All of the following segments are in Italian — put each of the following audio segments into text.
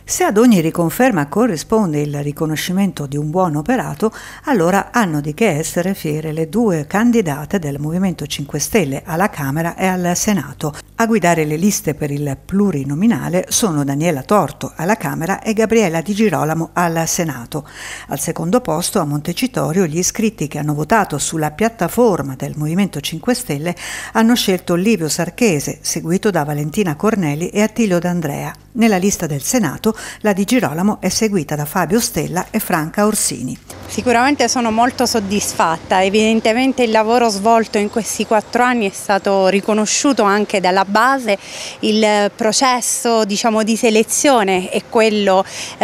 Se ad ogni riconferma corrisponde il riconoscimento di un buon operato, allora hanno di che essere fiere le due candidate del Movimento 5 Stelle alla Camera e al Senato. A guidare le liste per il plurinominale sono Daniela Torto alla Camera e Gabriela Di Girolamo al Senato. Al secondo posto, a Montecitorio, gli iscritti che hanno votato sulla piattaforma del Movimento 5 Stelle hanno scelto Livio Sarchese, seguito da Valentina Corneli e Attilio D'Andrea. Nella lista del Senato la Di Girolamo è seguita da Fabio Stella e Franca Orsini. Sicuramente sono molto soddisfatta, evidentemente il lavoro svolto in questi 4 anni è stato riconosciuto anche dalla base, il processo di selezione è quello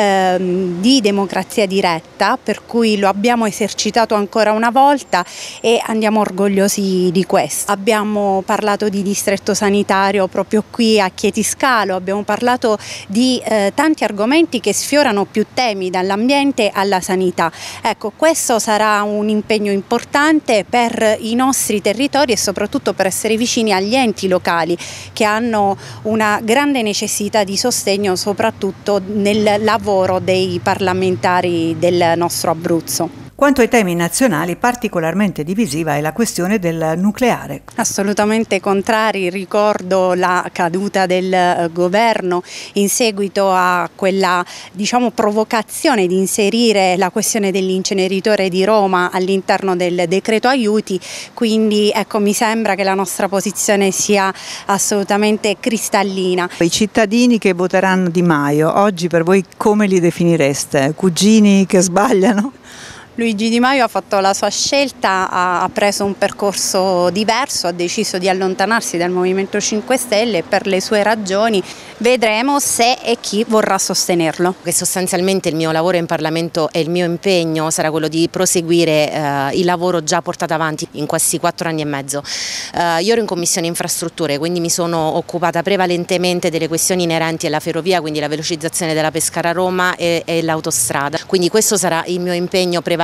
di democrazia diretta, per cui lo abbiamo esercitato ancora una volta e andiamo orgogliosi di questo. Abbiamo parlato di distretto sanitario proprio qui a Chietiscalo, abbiamo parlato di tanti argomenti che sfiorano più temi, dall'ambiente alla sanità. Ecco, questo sarà un impegno importante per i nostri territori e soprattutto per essere vicini agli enti locali che hanno una grande necessità di sostegno soprattutto nel lavoro dei parlamentari del nostro Abruzzo. Quanto ai temi nazionali, particolarmente divisiva è la questione del nucleare. Assolutamente contrari, ricordo la caduta del governo in seguito a quella provocazione di inserire la questione dell'inceneritore di Roma all'interno del decreto aiuti, quindi ecco, mi sembra che la nostra posizione sia assolutamente cristallina. I cittadini che voteranno Di Maio, oggi per voi come li definireste? Cugini che sbagliano? Luigi Di Maio ha fatto la sua scelta, ha preso un percorso diverso, ha deciso di allontanarsi dal Movimento 5 Stelle per le sue ragioni. Vedremo se e chi vorrà sostenerlo. Che sostanzialmente il mio lavoro in Parlamento e il mio impegno sarà quello di proseguire il lavoro già portato avanti in questi 4 anni e mezzo. Io ero in Commissione Infrastrutture, quindi mi sono occupata prevalentemente delle questioni inerenti alla ferrovia, quindi la velocizzazione della Pescara-Roma e l'autostrada. Quindi questo sarà il mio impegno prevalente,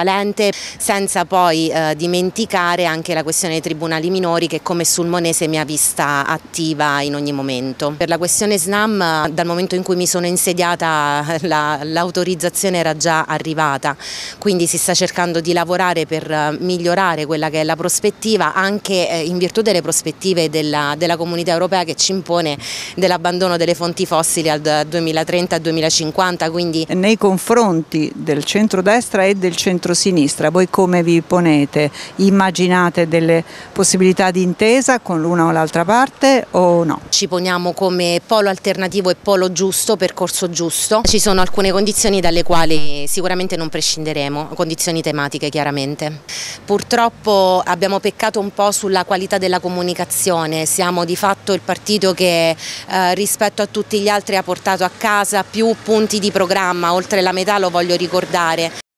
senza poi dimenticare anche la questione dei tribunali minori che come sulmonese mi ha vista attiva in ogni momento. Per la questione SNAM, dal momento in cui mi sono insediata l'autorizzazione era già arrivata, quindi si sta cercando di lavorare per migliorare quella che è la prospettiva, anche in virtù delle prospettive della Comunità Europea che ci impone dell'abbandono delle fonti fossili al 2030-2050. Quindi nei confronti del centrodestra e del centrosinistra, voi come vi ponete? Immaginate delle possibilità di intesa con l'una o l'altra parte o no? Ci poniamo come polo alternativo e polo giusto, percorso giusto. Ci sono alcune condizioni dalle quali sicuramente non prescinderemo, condizioni tematiche chiaramente. Purtroppo abbiamo peccato un po' sulla qualità della comunicazione, siamo di fatto il partito che rispetto a tutti gli altri ha portato a casa più punti di programma, oltre la metà lo voglio ricordare.